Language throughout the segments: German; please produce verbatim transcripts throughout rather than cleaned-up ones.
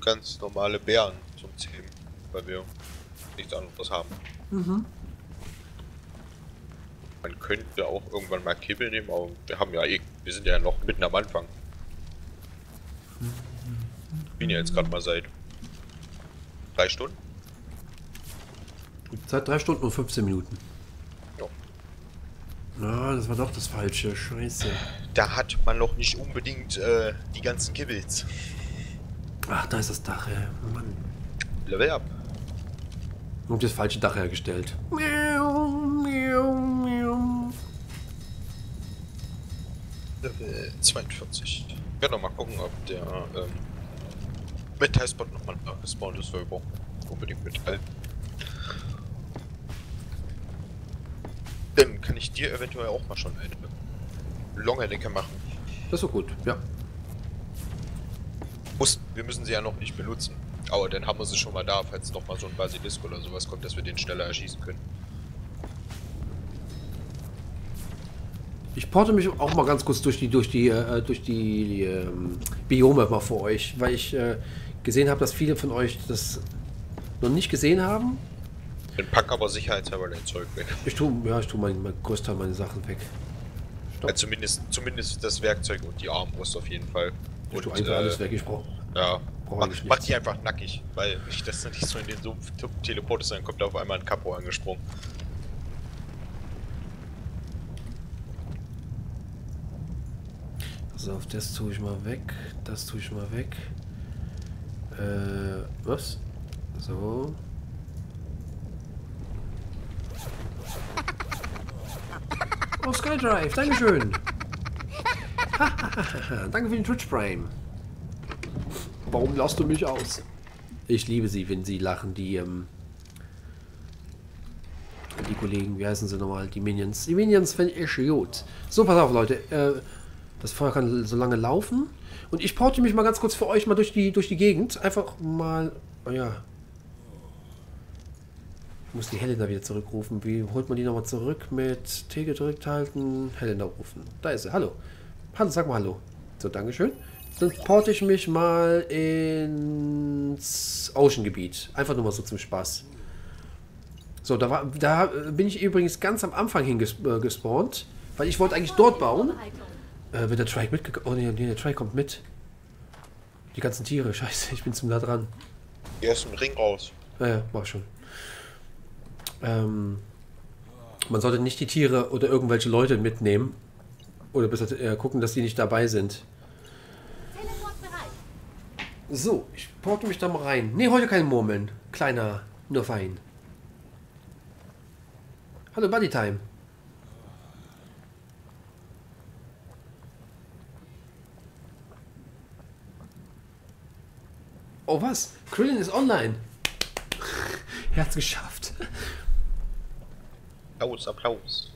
ganz normale Beeren zum Zähmen, weil wir nichts anderes haben. Mhm. Man könnte auch irgendwann mal Kibbel nehmen, aber wir haben ja eh, wir sind ja noch mitten am Anfang. Ich bin ja jetzt gerade mal seit drei Stunden. Seit drei Stunden und fünfzehn Minuten. Ja. Ah, das war doch das Falsche. Scheiße. Da hat man noch nicht unbedingt äh, die ganzen Kibbels. Ach, da ist das Dach, ey. Mann. Level up. Und das falsche Dach hergestellt. Miau, miau, miau. Level zweiundvierzig. Ich werde noch mal gucken, ob der ähm, Metallspot nochmal gespawnt ist, weil wir brauchen unbedingt Metall. Dann kann ich dir eventuell auch mal schon eine Longerdecke machen. Das ist so gut, ja. Muss, wir müssen sie ja noch nicht benutzen. Aber dann haben wir sie schon mal da, falls noch mal so ein Basilisk oder sowas kommt, dass wir den schneller erschießen können. Ich porte mich auch mal ganz kurz durch die durch die äh, durch die ähm, Biome mal für euch, weil ich äh, gesehen habe, dass viele von euch das noch nicht gesehen haben. Dann pack aber sicherheitshalber dein Zeug weg. Ich tue ja, ich tue mein, mein Großteil meine Sachen weg. Ja, zumindest zumindest das Werkzeug und die Armbrust auf jeden Fall. Ich Und tue einfach äh, alles weg. Ich brauche ja, brauch mach, eigentlich mach nichts. die einfach nackig, weil nicht, dass du nicht so in den Sumpf teleportest, dann kommt da auf einmal ein Kapo angesprungen. So, auf das tue ich mal weg. Das tue ich mal weg. Äh, was? So. Oh, SkyDrive, dankeschön. Danke für den Twitch Prime. Warum lachst du mich aus? Ich liebe sie, wenn sie lachen, die, ähm, die Kollegen, wie heißen sie nochmal? Die Minions. Die Minions finde ich gut. So, pass auf, Leute. Äh, das Feuer kann so lange laufen. Und ich porte mich mal ganz kurz für euch mal durch die, durch die Gegend. Einfach mal, oh ja. Ich muss die Helena wieder zurückrufen. Wie holt man die nochmal zurück? Mit T gedrückt halten, Helena rufen. Da ist sie. Hallo. Hallo, sag mal hallo. So, dankeschön. Dann porte ich mich mal ins Ocean-Gebiet. Einfach nur mal so zum Spaß. So, da, war, da bin ich übrigens ganz am Anfang hingespawnt. Weil ich wollte eigentlich dort bauen. Äh, wird der Trike mitgekommen? Oh nee, nee, der Trike kommt mit. Die ganzen Tiere. Scheiße, ich bin zu nah dran. Hier ist ein Ring raus. Ja, ja, mach schon. Ähm, man sollte nicht die Tiere oder irgendwelche Leute mitnehmen. Oder besser äh, gucken, dass die nicht dabei sind. So, ich porte mich da mal rein. Ne, heute kein Murmeln. Kleiner, nur fein. Hallo, Buddytime. Oh, was? Krillin ist online. Er hat's geschafft. Applaus, Applaus.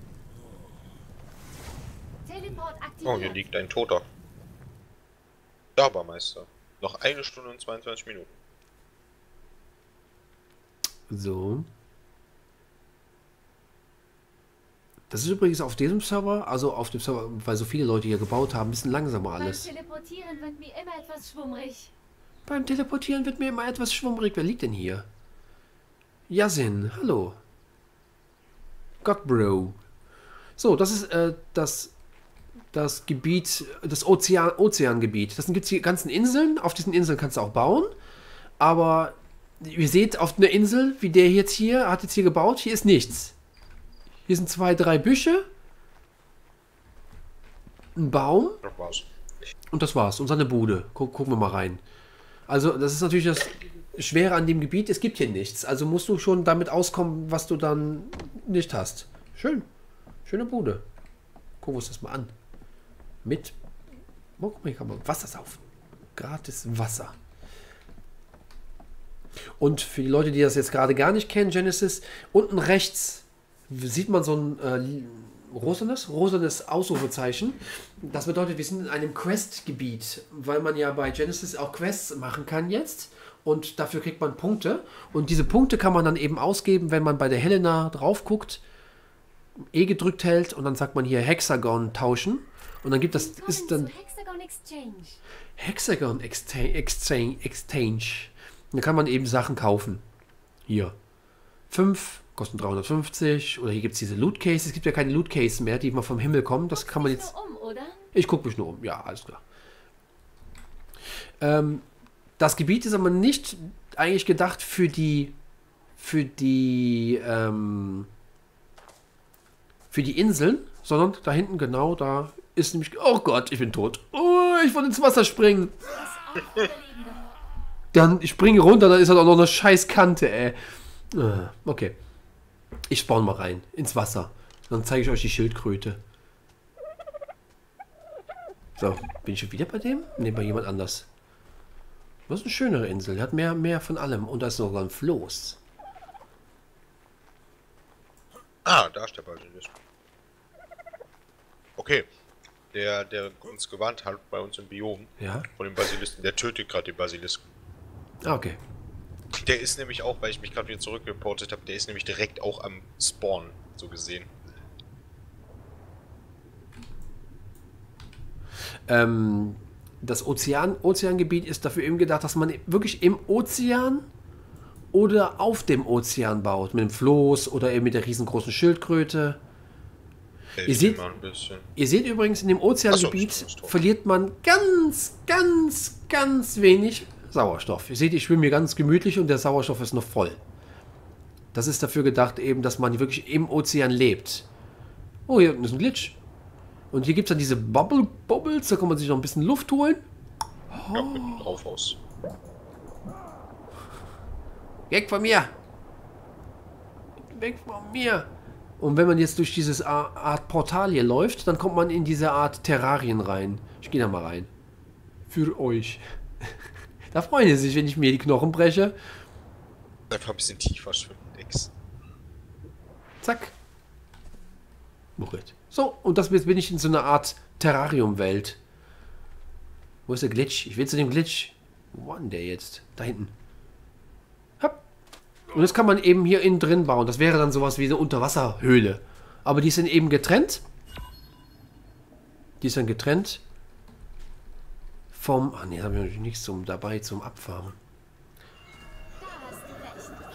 Oh, hier liegt ein Toter. Dabermeister. Noch eine Stunde und zweiundzwanzig Minuten. So. Das ist übrigens auf diesem Server, also auf dem Server, weil so viele Leute hier gebaut haben, ein bisschen langsamer alles. Beim Teleportieren wird mir immer etwas schwummrig. Beim Teleportieren wird mir immer etwas schwummrig. Wer liegt denn hier? Yasin, hallo. Gott, Bro. So, das ist äh, das, das Gebiet, das Ozean, Ozeangebiet. Das sind die ganzen Inseln. Auf diesen Inseln kannst du auch bauen. Aber ihr seht, auf einer Insel, wie der jetzt hier, hat jetzt hier gebaut, hier ist nichts. Hier sind zwei, drei Büsche. Ein Baum. Das war's. Und das war's. Und seine Bude. Guck, gucken wir mal rein. Also, das ist natürlich das Schwere an dem Gebiet. Es gibt hier nichts. Also musst du schon damit auskommen, was du dann nicht hast. Schön. Schöne Bude. Gucken wir uns das mal an. Mit. Oh, guck mal, hier kann man Wasser saufen. Gratis Wasser. Und für die Leute, die das jetzt gerade gar nicht kennen, Genesis, unten rechts sieht man so ein äh, rosanes, rosanes Ausrufezeichen. Das bedeutet, wir sind in einem Quest-Gebiet, weil man ja bei Genesis auch Quests machen kann jetzt. Und dafür kriegt man Punkte. Und diese Punkte kann man dann eben ausgeben, wenn man bei der Helena drauf guckt, E gedrückt hält und dann sagt man hier Hexagon tauschen. Und dann gibt das, ist dann Hexagon Exchange. Hexagon Exchange, Exchange, Exchange. Da kann man eben Sachen kaufen. Hier. fünf kosten dreihundertfünfzig. Oder hier gibt es diese Loot Cases. Es gibt ja keine Loot Cases mehr, die mal vom Himmel kommen. Das kann man jetzt... Nur um, oder? Ich gucke mich nur um. Ja, alles klar. Ähm, das Gebiet ist aber nicht eigentlich gedacht für die... Für die... Ähm, für die Inseln. Sondern da hinten genau, da ist nämlich... Oh Gott, ich bin tot. Oh, ich wollte ins Wasser springen. Dann ich springe runter, dann ist halt auch noch eine scheiß Kante, ey. Okay. Ich spawn mal rein. Ins Wasser. Dann zeige ich euch die Schildkröte. So, bin ich schon wieder bei dem? Ne, bei jemand anders. Das ist eine schönere Insel. Die hat mehr, mehr von allem. Und da ist sogar ein Floß. Ah, da ist der Basilisk. Okay. Der, der uns gewarnt hat bei uns im Biom. Ja? Von dem Basilisken. Der tötet gerade den Basilisken. Ah, okay. Der ist nämlich auch, weil ich mich gerade wieder zurückgeportet habe, der ist nämlich direkt auch am Spawn, so gesehen. Ähm, das Ozean, Ozeangebiet ist dafür eben gedacht, dass man wirklich im Ozean oder auf dem Ozean baut. Mit dem Floß oder eben mit der riesengroßen Schildkröte. Ihr seht, mal ein bisschen. ihr seht übrigens, in dem Ozeangebiet Ach so, Sauerstoff. verliert man ganz, ganz, ganz wenig Sauerstoff. Ihr seht, ich schwimme hier ganz gemütlich und der Sauerstoff ist noch voll. Das ist dafür gedacht eben, dass man wirklich im Ozean lebt. Oh, hier unten ist ein Glitch. Und hier gibt es dann diese Bubble Bubbles, da kann man sich noch ein bisschen Luft holen. Ja, mit dem drauf aus. Weg von mir! Weg von mir! Und wenn man jetzt durch dieses Art Portal hier läuft, dann kommt man in diese Art Terrarien rein. Ich gehe da mal rein. Für euch. Da freuen sie sich, wenn ich mir die Knochen breche. Einfach ein bisschen tiefer schwimmen, nix. Zack. Moritz. So, und das jetzt bin ich in so einer Art Terrarium-Welt. Wo ist der Glitch? Ich will zu dem Glitch. Wo war denn der jetzt? Da hinten. Hopp. Und das kann man eben hier innen drin bauen. Das wäre dann sowas wie eine Unterwasserhöhle. Aber die sind eben getrennt. Die ist dann getrennt vom... Ah ne, da habe ich natürlich nichts zum, dabei zum Abfarmen. Da hast du recht.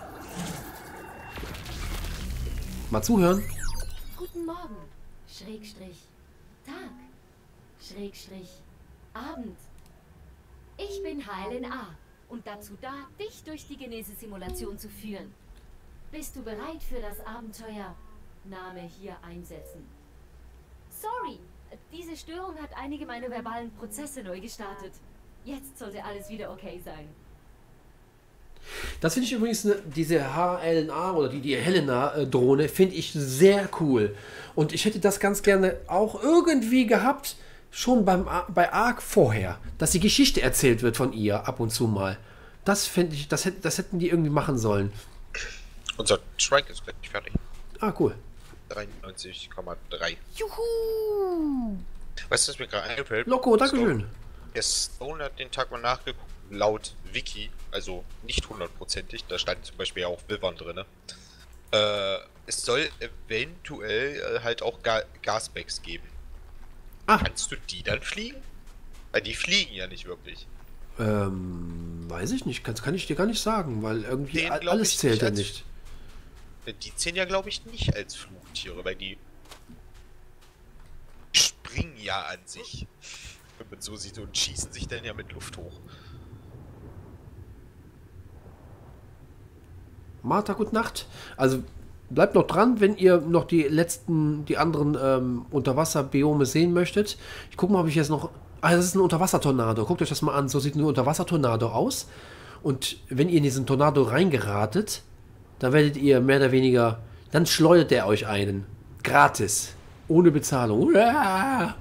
Mal zuhören. Guten Morgen. Schrägstrich. Tag. Schrägstrich. Abend. Ich bin H L N A und dazu da, dich durch die Genese-Simulation zu führen. Bist du bereit für das Abenteuer? Name hier einsetzen. Sorry, diese Störung hat einige meiner verbalen Prozesse neu gestartet. Jetzt sollte alles wieder okay sein. Das finde ich übrigens, ne, diese H L N A oder die, die Helena-Drohne, finde ich sehr cool. Und ich hätte das ganz gerne auch irgendwie gehabt, schon beim, bei Ark vorher, dass die Geschichte erzählt wird von ihr ab und zu mal. Das finde ich, das, hätt, das hätten die irgendwie machen sollen. Unser Strike ist gleich fertig. Ah, cool. dreiundneunzig Komma drei. Juhu! Weißt du, was mir gerade einfällt? Loco, dankeschön. Der Stone hat den Tag mal nachgeguckt, laut Wiki, also nicht hundertprozentig, da stand zum Beispiel auch Wivern drin. Äh, es soll eventuell äh, halt auch Ga Gasbacks geben. Ah. Kannst du die dann fliegen? Weil die fliegen ja nicht wirklich. Ähm, weiß ich nicht, kann, kann ich dir gar nicht sagen, weil irgendwie Den all- glaub alles ich zählt nicht ja als- nicht. Die zählen ja, glaube ich, nicht als Flugtiere, weil die springen ja an sich. Wenn man so sieht, und schießen sich dann ja mit Luft hoch. Martha, gute Nacht. Also bleibt noch dran, wenn ihr noch die letzten, die anderen ähm, Unterwasserbiome sehen möchtet. Ich gucke mal, ob ich jetzt noch... Ah, das ist ein Unterwassertornado. Guckt euch das mal an. So sieht ein Unterwassertornado aus. Und wenn ihr in diesen Tornado reingeratet, dann werdet ihr mehr oder weniger... Dann schleudert er euch einen. Gratis. Ohne Bezahlung. Uah!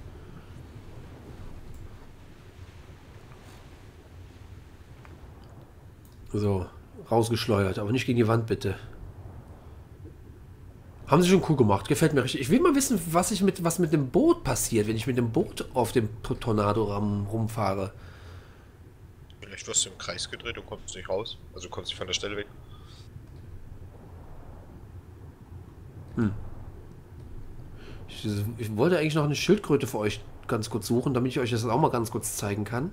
So, rausgeschleudert, aber nicht gegen die Wand, bitte. Haben sie schon cool gemacht, gefällt mir richtig. Ich will mal wissen, was ich mit was mit dem Boot passiert, wenn ich mit dem Boot auf dem Tornado rum, rumfahre. Vielleicht wirst du im Kreis gedreht und kommst nicht raus. Also kommst nicht von der Stelle weg. Ich, ich wollte eigentlich noch eine Schildkröte für euch ganz kurz suchen, damit ich euch das auch mal ganz kurz zeigen kann.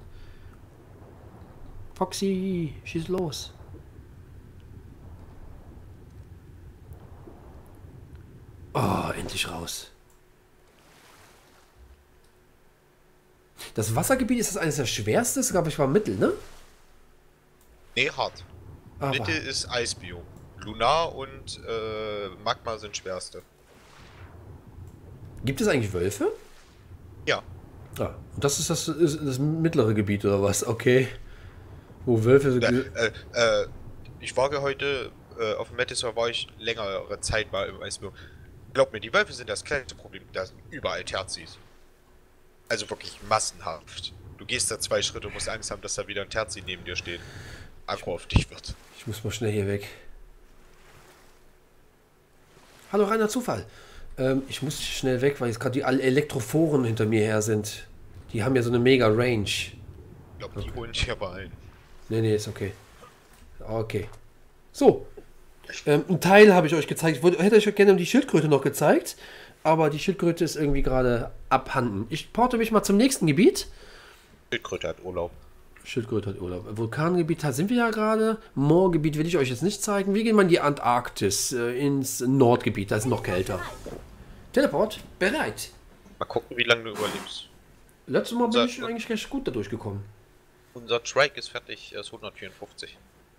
Foxy, schieß los. Oh, endlich raus. Das Wassergebiet, ist das eines der schwersten? Ich glaube, ich war Mittel, ne? Nee, hart. Aber Mitte ist Eisbiom. Lunar und äh, Magma sind schwerste. gibt es eigentlich Wölfe? Ja. Ah, und das ist das, ist das mittlere Gebiet oder was? Okay. Wo Wölfe so. Da, äh, äh, ich war heute äh, auf dem Metisor, war ich längere Zeit mal im Eisbiom. Glaub mir, die Wölfe sind das kleinste Problem. Da sind überall Terzis. Also wirklich massenhaft. Du gehst da zwei Schritte und musst Angst haben, dass da wieder ein Terzi neben dir steht. Akku auf dich wird. Ich muss mal schnell hier weg. Hallo, reiner Zufall. Ähm, ich muss schnell weg, weil jetzt gerade die alle Elektrophoren hinter mir her sind. Die haben ja so eine mega Range. Ich glaube, die holen dich aber ein. Nee, nee, ist okay. Okay. So. Ähm, ein Teil habe ich euch gezeigt. Ich wollte, hätte euch gerne die Schildkröte noch gezeigt. Aber die Schildkröte ist irgendwie gerade abhanden. Ich porte mich mal zum nächsten Gebiet. Schildkröte hat Urlaub. Schildkröte hat Urlaub. Vulkangebiet, da sind wir ja gerade. Moorgebiet will ich euch jetzt nicht zeigen. Wir gehen mal in die Antarktis, äh, ins Nordgebiet. Da ist noch kälter. Teleport, bereit. Mal gucken, wie lange du überlebst. Letztes Mal bin Unser- ich eigentlich recht gut da durchgekommen. Unser Trike ist fertig, er ist hundertvierundfünfzig.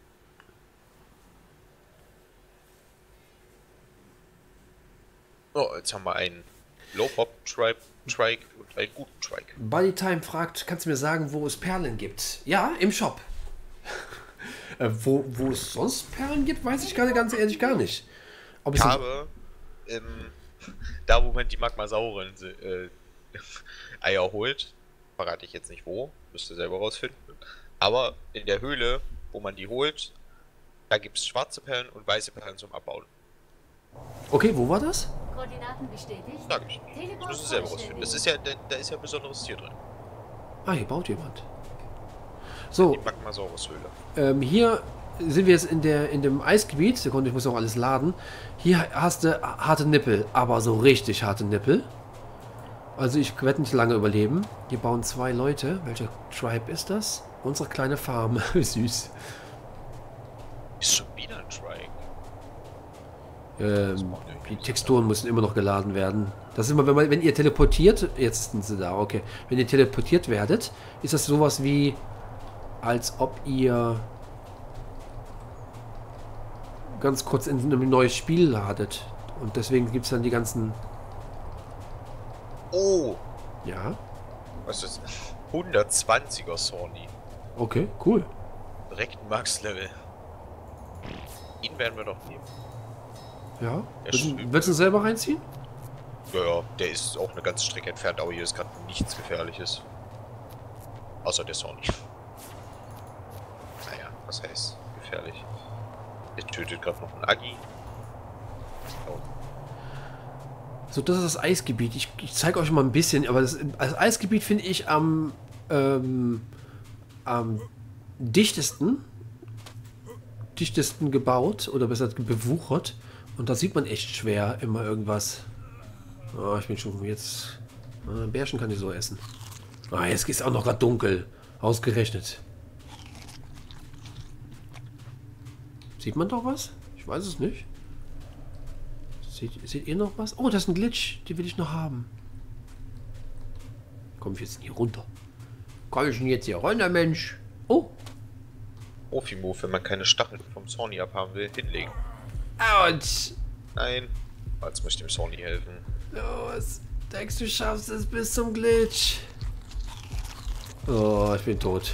So, jetzt haben wir einen Low-Pop-Trike Trike und einen guten Trike. Buddytime fragt, kannst du mir sagen, wo es Perlen gibt? Ja, im Shop. äh, wo, wo es sonst Perlen gibt, weiß ich gerade ganz ehrlich gar nicht. Ob es Ich habe ähm, da, wo man die Magmasauren äh, Eier holt, verrate ich jetzt nicht wo, müsst ihr selber rausfinden. Aber in der Höhle, wo man die holt, da gibt es schwarze Perlen und weiße Perlen zum Abbauen. okay, wo war das? Koordinaten bestätigt. Sag ich. Das Teleport müssen ihr selber rausfinden. Das ist ja, da, da ist ja ein besonderes Tier drin. Ah, hier baut jemand. So, Die Magmasaurus-Höhle. ähm, hier sind wir jetzt in, der, in dem Eisgebiet. Sekunde, ich muss auch alles laden. Hier hast du harte Nippel, aber so richtig harte Nippel. Also ich werde nicht lange überleben. Hier bauen zwei Leute. Welcher Tribe ist das? Unsere kleine Farm. Süß. Ist schon wieder ein Trike. Ähm, die Texturen müssen immer noch geladen werden. Das ist immer, wenn, man, wenn ihr teleportiert, jetzt sind sie da, okay. Wenn ihr teleportiert werdet, ist das sowas wie, als ob ihr ganz kurz in ein neues Spiel ladet. Und deswegen gibt es dann die ganzen... Oh! Ja, Was ist das? hundertzwanziger Sony. okay, cool. Direkt ein Max-Level. Ihn werden wir doch nehmen. Ja, Der willst, ist- du- willst du selber reinziehen? Ja, ja, der ist auch eine ganze Strecke entfernt, aber hier ist gerade nichts Gefährliches. Außer der Sony. Naja, was heißt gefährlich? Der tötet gerade noch einen Agi. Oh. So, das ist das Eisgebiet. Ich, ich zeige euch mal ein bisschen, aber das, das Eisgebiet finde ich am, ähm, am dichtesten, dichtesten gebaut oder besser bewuchert. Und da sieht man echt schwer immer irgendwas. Ah, ich bin schon jetzt... Ah, Bärchen kann ich so essen. Ah, jetzt ist auch noch gerade dunkel. Ausgerechnet. Sieht man doch was? Ich weiß es nicht. Seht, seht ihr noch was? Oh, das ist ein Glitch. Den will ich noch haben. Komm ich jetzt hier runter? Komm ich denn jetzt hier runter, Mensch? Oh. Profi-Move, wenn man keine Stacheln vom Sony abhaben will, hinlegen. Autsch. Nein. Jetzt möchte ich dem Sony helfen. Los. Denkst du, schaffst es bis zum Glitch? Oh, ich bin tot.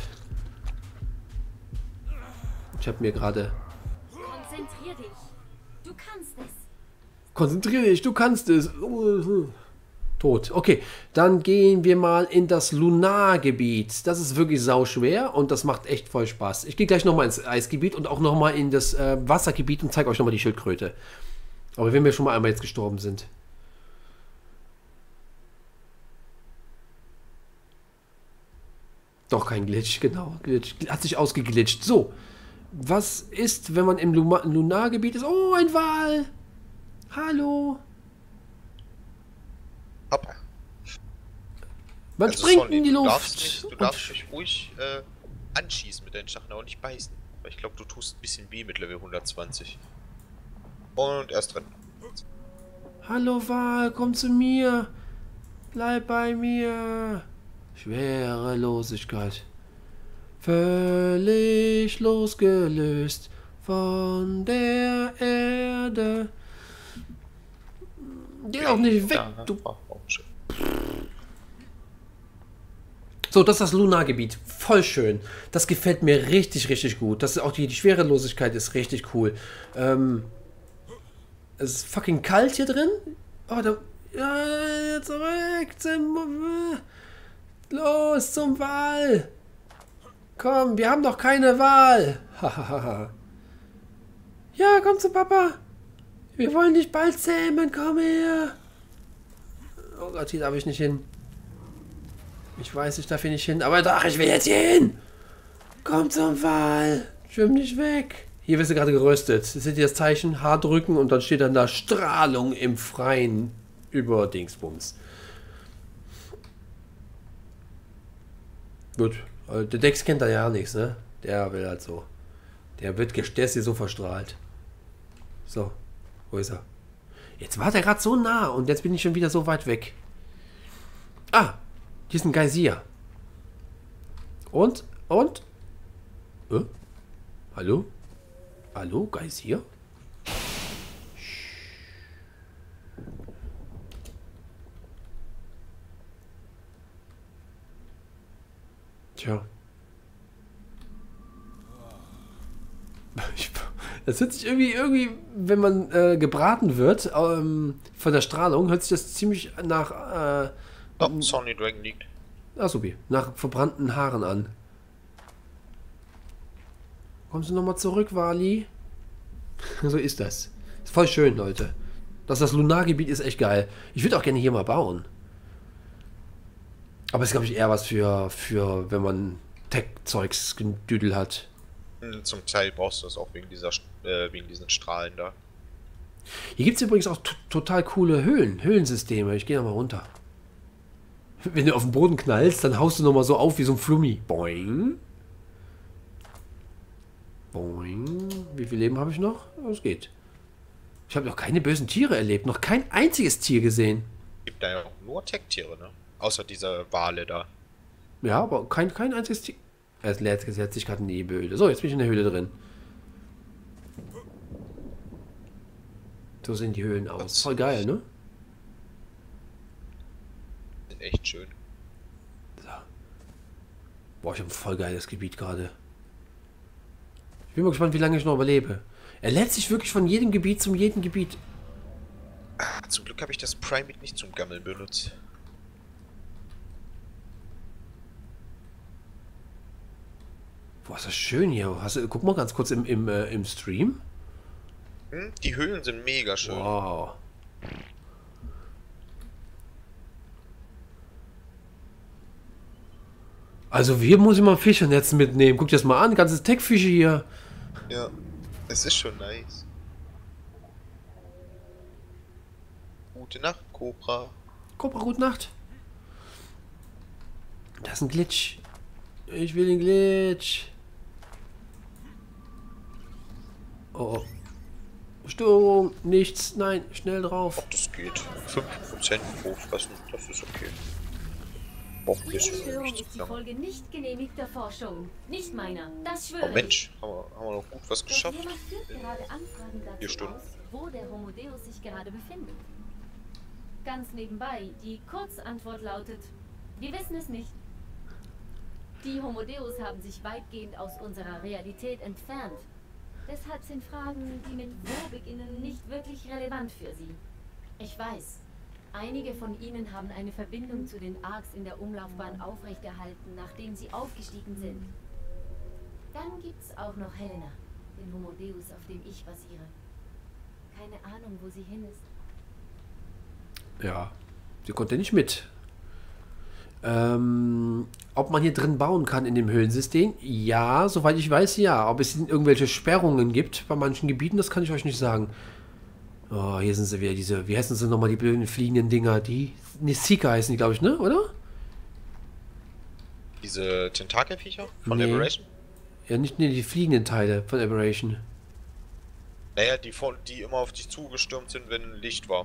Ich habe mir gerade... Konzentrier dich. Du kannst es. Konzentriere dich, du kannst es. Tot. Okay, dann gehen wir mal in das Lunargebiet. Das ist wirklich sauschwer und das macht echt voll Spaß. Ich gehe gleich nochmal ins Eisgebiet und auch nochmal in das äh, Wassergebiet und zeige euch nochmal die Schildkröte. Aber wenn wir schon mal einmal jetzt gestorben sind. Doch, kein Glitch, genau. Glitch. Hat sich ausgeglitscht. So, was ist, wenn man im Luma Lunargebiet ist? Oh, ein Wal! Hallo! Hoppa. Man Also, springt Sonny, in die du Luft. darfst mich, du und- darfst mich ruhig äh, anschießen mit deinen Stacheln, aber nicht beißen. Weil ich glaube, du tust ein bisschen weh mit Level hundertzwanzig. Und erst drin. Hallo Wal, komm zu mir. Bleib bei mir. Schwerelosigkeit. Völlig losgelöst von der Erde. Geh doch nicht weg, Ja, du. oh, oh, schön. So, das ist das Lunargebiet. Voll schön. Das gefällt mir richtig, richtig gut. Das ist auch die, die Schwerelosigkeit ist richtig cool. Ähm, es ist fucking kalt hier drin. Oh, da. Ja, zurück zum. Los zum Wal. Komm, wir haben doch keine Wahl. Hahaha. Ja, komm zu Papa. Wir wollen dich bald zähmen. Komm her. Oh Gott, hier darf ich nicht hin. Ich weiß, ich darf hier nicht hin, aber doch, ich will jetzt hier hin. Komm zum Wal. Schwimm nicht weg. Hier wirst du gerade geröstet. Seht ihr das Zeichen? H drücken und dann steht dann da Strahlung im Freien über Dingsbums. Gut. Der Dex kennt da ja nichts, ne? Der will halt so. Der wird der ist hier so verstrahlt. So. Wo ist er? Jetzt war der gerade so nah und jetzt bin ich schon wieder so weit weg. Ah! Hier ist ein Geysir. Und? Und? Äh? Hallo? Hallo, Geysir? Tja. Das hört sich irgendwie, irgendwie, wenn man äh, gebraten wird, ähm, von der Strahlung, hört sich das ziemlich nach, äh, Oh, Sonny Dragon liegt. ah, supi, nach verbrannten Haaren an. Kommst du nochmal zurück, Wali? So ist das. Ist voll schön, Leute. Das, das Lunargebiet ist echt geil. Ich würde auch gerne hier mal bauen. Aber es ist, glaube ich, eher was für, für wenn man Tech-Zeugs gedüdel hat. Hm, Zum Teil brauchst du das auch wegen dieser äh, wegen diesen Strahlen da. Hier gibt es übrigens auch total coole Höhlen, Höhlensysteme. Ich gehe nochmal runter. Wenn du auf den Boden knallst, dann haust du nochmal so auf wie so ein Flummi. Boing. Boing. Wie viel Leben habe ich noch? Es geht. Ich habe noch keine bösen Tiere erlebt. Noch kein einziges Tier gesehen. Gibt da ja auch nur Tech-Tiere, ne? Außer dieser Wale da. Ja, aber kein, kein einziges Tier. Es lädt setzt sich gerade in die Höhle. So, jetzt bin ich in der Höhle drin. So sehen die Höhlen aus. Voll geil, ne? Sind echt schön. So. Boah, ich habe ein voll geiles Gebiet gerade. Ich bin mal gespannt, wie lange ich noch überlebe. Er lädt sich wirklich von jedem Gebiet zum jedem Gebiet. Ah, zum Glück habe ich das Primate nicht zum Gammeln benutzt. Boah, ist das schön hier. Hast du, guck mal ganz kurz im, im, äh, im Stream. Hm? Die Höhlen sind mega schön. Wow. Also hier muss ich mal Fischernetz mitnehmen. Guck dir das mal an, ganzes Techfische hier. Ja, es ist schon nice. Gute Nacht, Cobra. Cobra, gute Nacht. Das ist ein Glitch. Ich will den Glitch. Oh, oh. Störung, nichts, nein, schnell drauf. Das geht. fünf Prozent hochfressen, das ist okay. Braucht ein Diese bisschen Störung nicht ist zu die lang. Folge nicht genehmigter Forschung. Nicht meiner. Das schwöre Oh ich. Mensch, haben wir, haben wir noch gut was Der geschafft. Firma führt gerade Anfragen Vier dazu Stunden. aus, wo der Homo Deus sich gerade befindet. Ganz nebenbei, die Kurzantwort lautet, wir wissen es nicht. Die Homo Deus haben sich weitgehend aus unserer Realität entfernt. Deshalb sind Fragen, die mit wo beginnen, nicht wirklich relevant für sie. Ich weiß, einige von ihnen haben eine Verbindung zu den Arks in der Umlaufbahn aufrechterhalten, nachdem sie aufgestiegen sind. Dann gibt's auch noch Helena, den Homo Deus, auf dem ich basiere. Keine Ahnung, wo sie hin ist. Ja, sie konnte nicht mit. Ähm, ob man hier drin bauen kann in dem Höhlensystem? Ja, soweit ich weiß, ja. Ob es irgendwelche Sperrungen gibt bei manchen Gebieten, das kann ich euch nicht sagen. Oh, hier sind sie wieder, diese, wie heißen sie nochmal, die blöden fliegenden Dinger, die, ne, Seeker heißen die, glaube ich, ne, oder? Diese Tentakelviecher von Nee. Aberration? Ja, nicht nee, die fliegenden Teile von Aberration. Naja, die, von, die immer auf dich zugestürmt sind, wenn Licht war.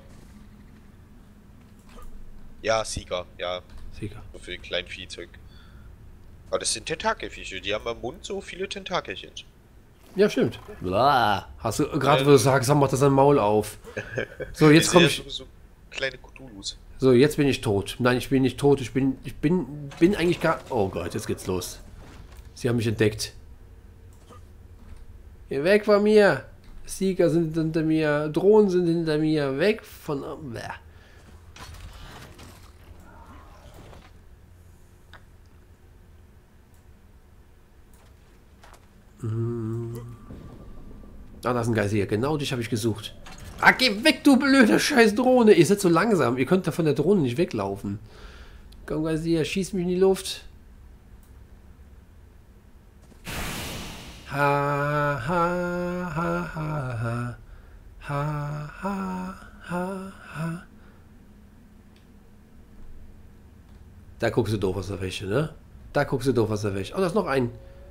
Ja, Sieger, ja, Sicher. so viel Kleinviehzeug. Aber das sind Tentakelviecher, die haben am Mund so viele Tentakelchen. Ja, stimmt. Blah. Hast du gerade, Ja. wo du sagst, mach das ein Maul auf. So, jetzt Die komme sind ich. ja so, so kleine Cthulhus. So, jetzt bin ich tot. Nein, ich bin nicht tot. Ich bin, ich bin, bin eigentlich gar. Oh Gott, jetzt geht's los. Sie haben mich entdeckt. Geh weg von mir. Sieger sind hinter mir. Drohnen sind hinter mir. Weg von. Bäh. Ah, da ist ein Geysir. Genau dich habe ich gesucht. Ah, geh weg, du blöde scheiß Drohne. Ihr seid so langsam. Ihr könnt da von der Drohne nicht weglaufen. Komm, Geysir, schieß mich in die Luft. Ha, ha, ha, ha, ha. Ha, ha, ha, ha. Da guckst du doof aus der Wäsche, ne? Da guckst du doof aus der Wäsche. Oh, da ist noch ein.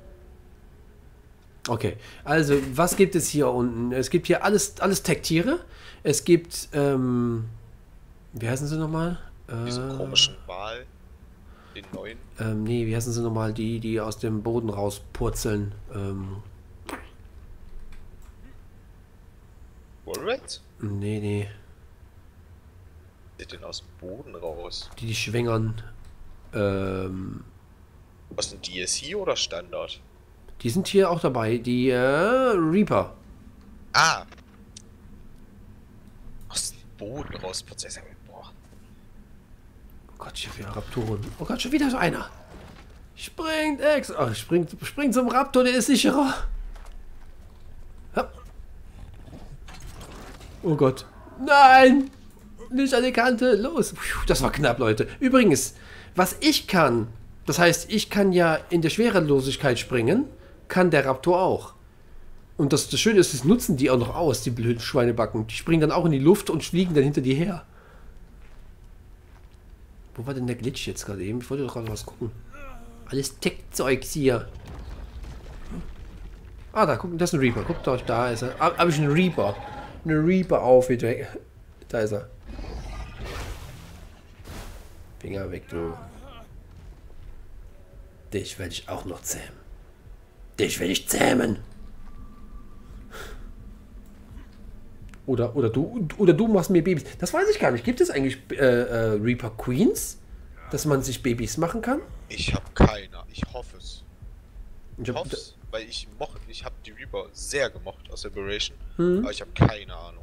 Okay, also was gibt es hier unten? Es gibt hier alles, alles Tech-Tiere. Es gibt, ähm, wie heißen sie nochmal? Diesen Äh, komischen Wal, den neuen. ähm, nee, wie heißen sie nochmal? Die, die aus dem Boden rauspurzeln. Ähm, Wallrats? nee, nee. Die denn aus dem Boden raus? Die, die schwängern. Ähm, Was sind D S I oder Standard? die sind hier auch dabei. Die, äh, Reaper. Ah! Aus dem Boden raus, Prozessor. Boah. Oh Gott, ich habe wieder Raptoren. Oh Gott, schon wieder so einer. Springt, Ex. Ach, springt, springt zum Raptor, der ist sicherer. Hopp. Oh Gott. Nein! Nicht an die Kante. Los. Puh, das war knapp, Leute. Übrigens, was ich kann, das heißt, ich kann ja in der Schwerelosigkeit springen, kann der Raptor auch. Und das, das Schöne ist, das nutzen die auch noch aus, die blöden Schweinebacken. Die springen dann auch in die Luft und fliegen dann hinter dir her. Wo war denn der Glitch jetzt gerade eben? Ich wollte doch gerade was gucken. Alles Tech-Zeugs hier. Ah, da, guck, das ist ein Reaper. Guckt euch, da ist er. Habe ich einen Reaper. Einen Reaper auf. Da ist er. Finger weg, du. Dich werde ich auch noch zähmen. Dich will ich zähmen. Oder, oder du oder du machst mir Babys. Das weiß ich gar nicht. Gibt es eigentlich äh, äh, Reaper Queens? Dass man sich Babys machen kann? Ich habe keine. Ich hoffe es. Ich Ich hab, hoffe es, weil ich mochte, ich habe die Reaper sehr gemocht aus Aberration, Hm. aber ich habe keine Ahnung.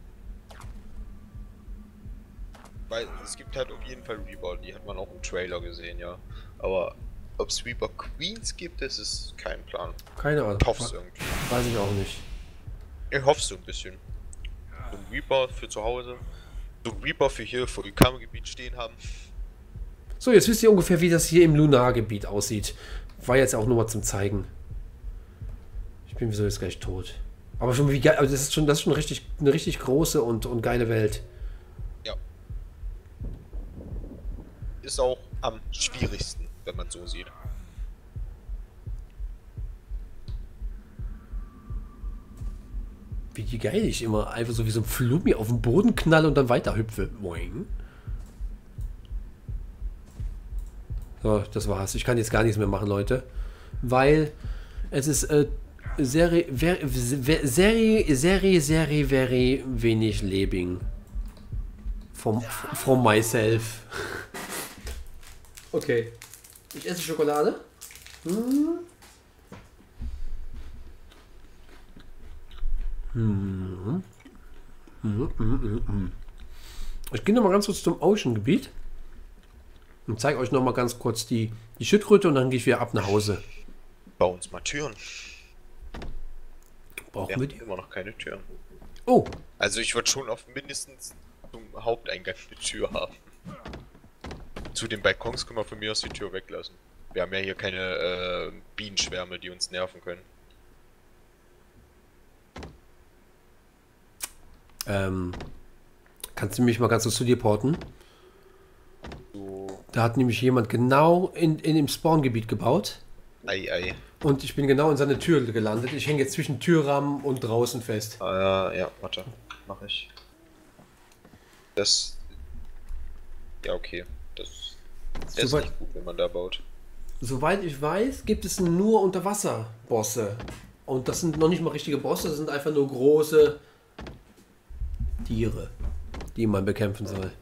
Weil es gibt halt auf jeden Fall Reaper, die hat man auch im Trailer gesehen, ja. Aber ob es Reaper Queens gibt, das ist kein Plan. keine Ahnung. Ich hoffe es irgendwie. Weiß ich auch nicht. Ich hoffe es so ein bisschen. So ein Reaper für zu Hause. So ein Reaper für hier vor dem Kammergebiet stehen haben. So, jetzt wisst ihr ungefähr, wie das hier im Lunargebiet aussieht. War jetzt auch nur mal zum Zeigen. Ich bin wieso jetzt gleich tot. Aber schon wie geil, also das ist schon, das ist schon richtig, eine richtig große und, und geile Welt. Ja. Ist auch am schwierigsten, wenn man so sieht. Wie geil ich immer einfach so wie so ein Flummi auf den Boden knalle und dann weiter hüpfe. Moin. So, das war's. Ich kann jetzt gar nichts mehr machen, Leute. Weil es ist äh, sehr, sehr, sehr, sehr, sehr, sehr, very wenig Lebing. From, from myself. Okay. Ich esse Schokolade. Hm. Hm. Hm, hm, hm, hm. Ich gehe noch mal ganz kurz zum Ocean-Gebiet und zeige euch noch mal ganz kurz die, die Schildkröte und dann gehe ich wieder ab nach Hause. Bau uns mal Türen. Brauchen Wir wir haben die? immer noch keine Türen. Oh, Also ich würde schon auf mindestens zum Haupteingang eine Tür haben. Zu den Balkons können wir von mir aus die Tür weglassen. Wir haben ja hier keine äh, Bienenschwärme, die uns nerven können. ähm, kannst du mich mal ganz kurz zu dir porten? So, Da hat nämlich jemand genau in, in dem Spawngebiet gebaut. Ei, ei. Und ich bin genau in seine Tür gelandet. Ich hänge jetzt zwischen Türrahmen und draußen fest. Ah, ja, warte. Mach ich. Das... Ja, okay. Das, das ist Soweit- nicht gut, wenn man da baut. Soweit ich weiß, gibt es nur Unterwasser-Bosse. Und das sind noch nicht mal richtige Bosse, das sind einfach nur große Tiere, die man bekämpfen soll.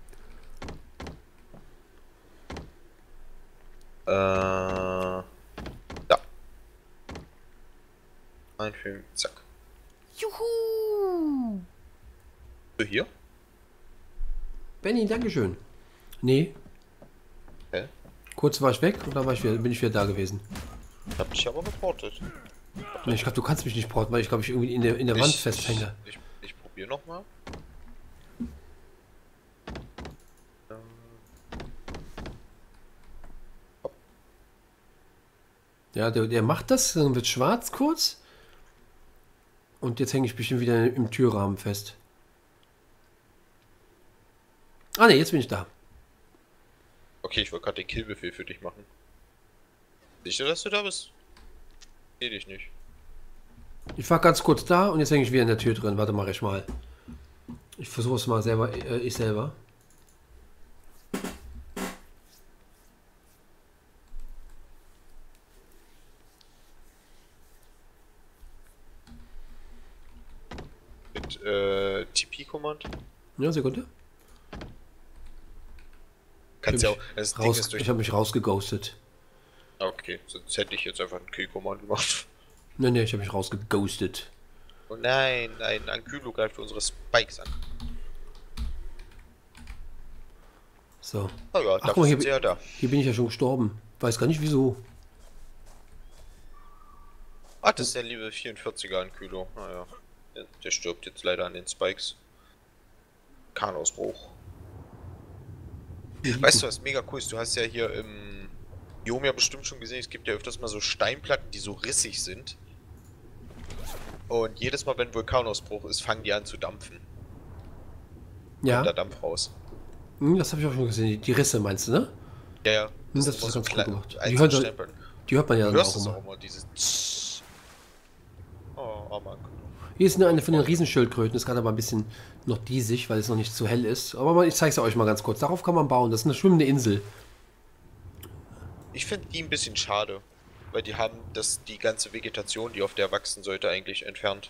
Äh... Da. Einfügen, zack. Juhu! So, hier? Benny, dankeschön. Nee, Hä? kurz war ich weg und dann war ich wieder, bin ich wieder da gewesen. Hab dich aber reportet. Nee, ich glaube, du kannst mich nicht porten, weil ich glaube, ich irgendwie in der, in der Wand Ich- festhänge. Ich, ich, ich probiere nochmal. Ja, der, der macht das, dann wird schwarz kurz. Und jetzt hänge ich bestimmt wieder im Türrahmen fest. Ah ne, jetzt bin ich da. Okay, ich wollte gerade den Killbefehl für dich machen. Sicher, dass du da bist? Seh dich nicht. Ich war ganz kurz da und jetzt hänge ich wieder in der Tür drin. Warte, mache ich mal. Ich versuche es mal selber, äh, ich selber. Mit äh, T P-Command. Ja, Sekunde. Kannst Ich ja hab auch. Das Ding Raus, ist durch. ich habe mich rausgeghostet. Okay, sonst hätte ich jetzt einfach einen Kill-Command gemacht. Ne, ne, ich habe mich rausgeghostet. Oh nein, nein, Ankylo greift unsere Spikes an. So. Oh ja, Ach, dafür guck mal, hier, sind sie ja da. hier bin ich ja schon gestorben. Weiß gar nicht wieso. Ah, das ist der liebe vierundvierziger Ankylo. Naja. Der, der stirbt jetzt leider an den Spikes. Kahnausbruch. Weißt du, was mega cool ist? Du hast ja hier im Biom ja bestimmt schon gesehen, es gibt ja öfters mal so Steinplatten, die so rissig sind. Und jedes Mal, wenn Vulkanausbruch ist, fangen die an zu dampfen. Ja, Kommt da Dampf raus. hm, das habe ich auch schon gesehen. Die- Die Risse meinst du, ne? Ja, ja. Hm, das ist immer ganz klein- cool gemacht. Die einzelne hört, Steinplatten. die hört man ja Du dann hörst auch es immer. auch immer, dieses... Oh, armer Ankylo. Hier ist nur eine von den Riesenschildkröten. Ist gerade aber ein bisschen noch diesig, weil es noch nicht zu hell ist. Aber mal- ich zeige es euch mal ganz kurz. Darauf kann man bauen. Das ist eine schwimmende Insel. Ich finde die ein bisschen schade, weil die haben das, die ganze Vegetation, die auf der wachsen sollte, eigentlich entfernt.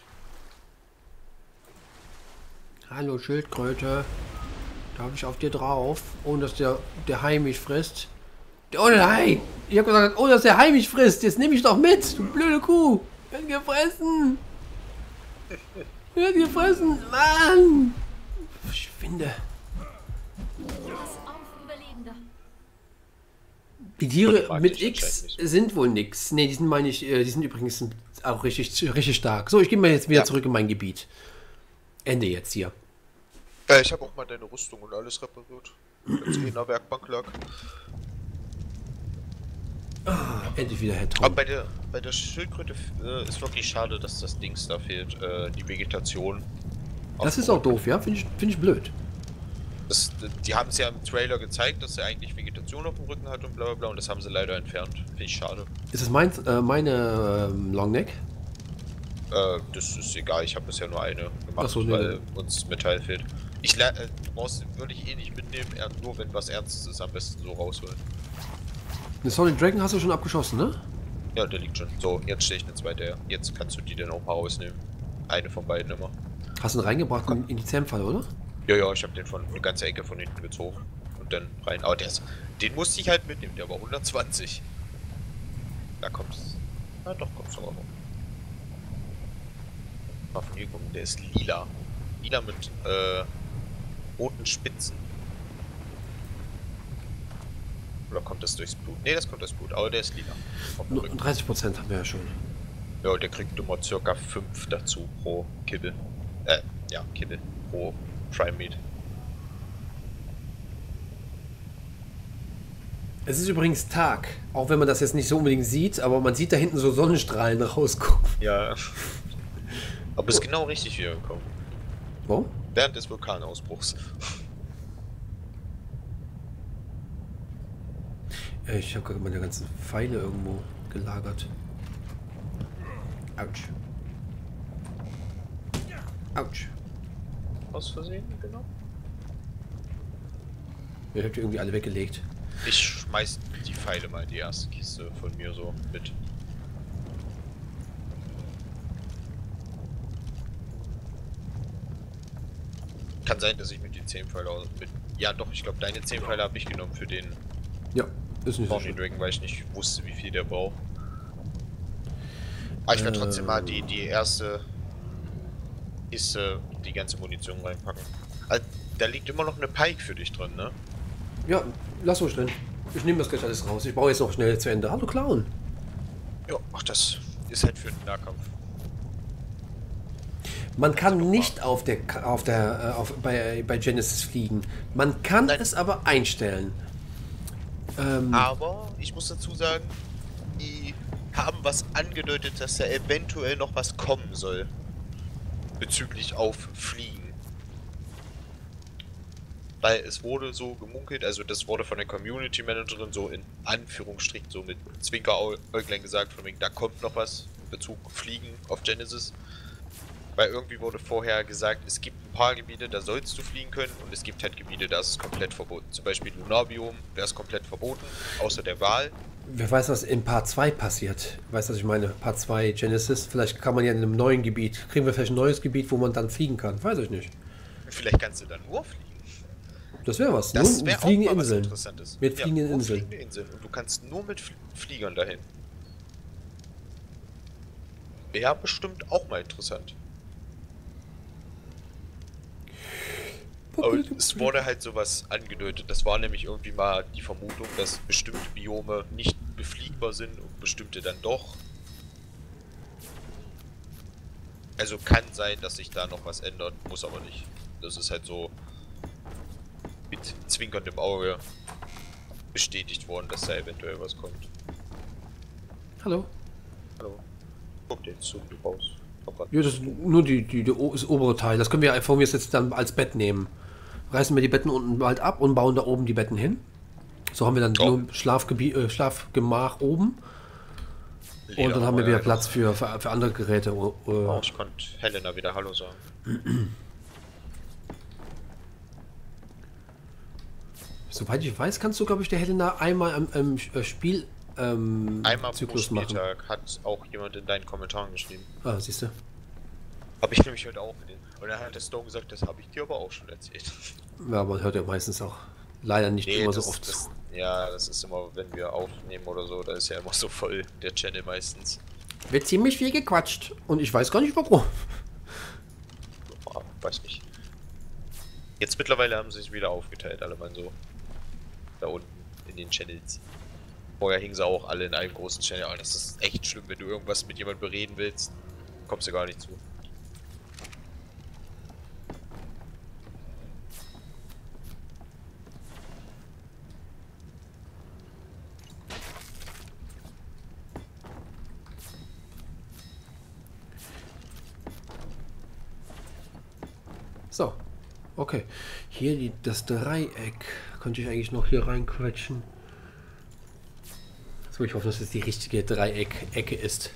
Hallo Schildkröte. Darf ich auf dir drauf? Ohne dass der, der Hai mich frisst. Oh nein! Ich habe gesagt, ohne dass der Hai mich frisst. Jetzt nehme ich doch mit. Du blöde Kuh. Wird gefressen. Wird gefressen. Mann. Verschwinde. Pass auf, Überlebender. Die Tiere Die mag mit ich X anscheinend nicht. sind wohl nix. Ne, die sind, meine ich, äh, die sind übrigens auch richtig, richtig stark. So, ich gehe mal jetzt wieder Ja. zurück in mein Gebiet. Ende jetzt hier. Äh, ich habe auch mal deine Rüstung und alles repariert. Als eh in der Werkbank lag. Endlich wieder Head Aber bei der, bei der Schildkröte äh, ist wirklich schade, dass das Dings da fehlt. Äh, die Vegetation. Das ist auch doof, ja? Finde ich, find ich blöd. Das, die haben es ja im Trailer gezeigt, dass er eigentlich Vegetation auf dem Rücken hat und bla bla bla. Und das haben sie leider entfernt. Finde ich schade. Ist das mein, äh, meine ähm, Longneck? Äh, das ist egal, ich habe bisher nur eine gemacht, Ach so, nee, weil nee. uns Metall fehlt. Ich lä- äh, du brauchst, würde ich eh nicht mitnehmen, er- nur wenn was Ernstes ist, am besten so rausholen. Eine Solid Dragon hast du schon abgeschossen, ne? Ja, der liegt schon. So, jetzt stehe ich eine zweite her. Jetzt kannst du die dann auch mal rausnehmen. Eine von beiden immer. Hast du ihn reingebracht in, in die Zähmfalle, oder? Ja, ja, ich habe den von eine ganze Ecke von hinten gezogen und dann rein. Aber der ist, den musste ich halt mitnehmen, der war hundertzwanzig. Da kommt's. Na doch, kommt's aber noch. Mal von hier gucken, der ist lila. Lila mit äh, roten Spitzen. Oder kommt das durchs Blut? Ne, das kommt durchs Blut, aber der ist lila. Auf dem Nur Rücken. dreißig Prozent haben wir ja schon. Ja, der kriegt immer circa fünf dazu pro Kibble. Äh, ja, Kibble. Pro Prime Meat. Es ist übrigens Tag, auch wenn man das jetzt nicht so unbedingt sieht, aber man sieht da hinten so Sonnenstrahlen rausgucken. Ja. Aber ist genau richtig wiedergekommen. Wo? Während des Vulkanausbruchs. Ich habe gerade meine ganzen Pfeile irgendwo gelagert. Autsch. Autsch. Aus Versehen, genau. Ich habe die irgendwie alle weggelegt. Ich schmeiß die Pfeile mal in die erste Kiste von mir so mit. Kann sein, dass ich mit den zehn Pfeile aus... Mit, ja doch, ich glaube deine zehn Pfeile habe ich genommen für den Ja, ist nicht so Pony schlimm. Dragon, weil ich nicht wusste, wie viel der braucht. Aber ich werde trotzdem mal die, die erste Kiste, die ganze Munition reinpacken. Also, da liegt immer noch eine Pike für dich drin, ne? Ja, lass ruhig drin. Ich nehme das gleich alles raus. Ich baue jetzt noch schnell zu Ende. Hallo Clown. Ja, ach, das ist halt für den Nahkampf. Man kann nicht auf der, auf der, äh, auf, bei, bei Genesis fliegen. Man kann Nein. es aber einstellen. Ähm, Aber ich muss dazu sagen, die haben was angedeutet, dass da eventuell noch was kommen soll. Bezüglich auf Fliegen. Weil es wurde so gemunkelt, also das wurde von der Community Managerin so in Anführungsstrichen so mit Zwinkeräuglein gesagt, von wegen, da kommt noch was in Bezug auf Fliegen auf Genesis. Weil irgendwie wurde vorher gesagt, es gibt ein paar Gebiete, da sollst du fliegen können und es gibt halt Gebiete, da ist es komplett verboten. Zum Beispiel Lunarbiom wäre es komplett verboten, außer der Wahl. wer weiß, was in Part zwei passiert. Weißt du, was ich meine? Part zwei Genesis. Vielleicht kann man ja in einem neuen Gebiet, kriegen wir vielleicht ein neues Gebiet, wo man dann fliegen kann. Weiß ich nicht. Vielleicht kannst du dann nur fliegen. Das wäre was. Das Nur wäre auch fliegende mal was Inseln. Interessantes. Mit Ja, fliegenden nur Inseln. fliegende Inseln. Und du kannst nur mit Fl Fliegern dahin. Wäre bestimmt auch mal interessant. Aber es wurde halt sowas angedeutet. Das war nämlich irgendwie mal die Vermutung, dass bestimmte Biome nicht befliegbar sind und bestimmte dann doch. Also kann sein, dass sich da noch was ändert, muss aber nicht. Das ist halt so mit zwinkerndem Auge bestätigt worden, dass da eventuell was kommt. Hallo. Hallo. Guck dir jetzt zu, wie du raus. Ja, das ist nur die, die, die, das obere Teil. Das können wir einfach jetzt dann als Bett nehmen. Reißen wir die Betten unten bald ab und bauen da oben die Betten hin. So haben wir dann Ja. nur Schlafgebiet, äh, Schlafgemach oben. Und dann haben wir wieder Platz für, für, für andere Geräte. Oh, Äh, ich konnte Helena wieder Hallo sagen. Soweit ich weiß, kannst du, glaube ich, der Helena einmal im, im äh, Spiel ähm, Einmal pro Zyklus machen. Spieltag hat auch jemand in deinen Kommentaren geschrieben. Ah, siehst du. Hab ich nämlich heute auch gesehen. Und dann hat der Stone gesagt, das habe ich dir aber auch schon erzählt. Ja, man hört ja meistens auch leider nicht immer so das, oft. das, ja, das ist immer, wenn wir aufnehmen oder so, da ist ja immer so voll der Channel meistens. Wird ziemlich viel gequatscht. Und ich weiß gar nicht warum. Oh, weiß nicht. Jetzt mittlerweile haben sie es wieder aufgeteilt, alle mal so. Da unten in den Channels. Vorher hingen sie auch alle in einem großen Channel. Und das ist echt schlimm, wenn du irgendwas mit jemandem bereden willst, kommst du gar nicht zu. So. Okay. Hier die, das Dreieck. Könnte ich eigentlich noch hier reinquetschen. So, ich hoffe, dass es die richtige Dreieck-Ecke ist.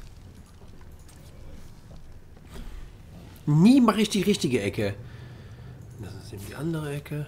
Nie mache ich die richtige Ecke. Das ist eben die andere Ecke.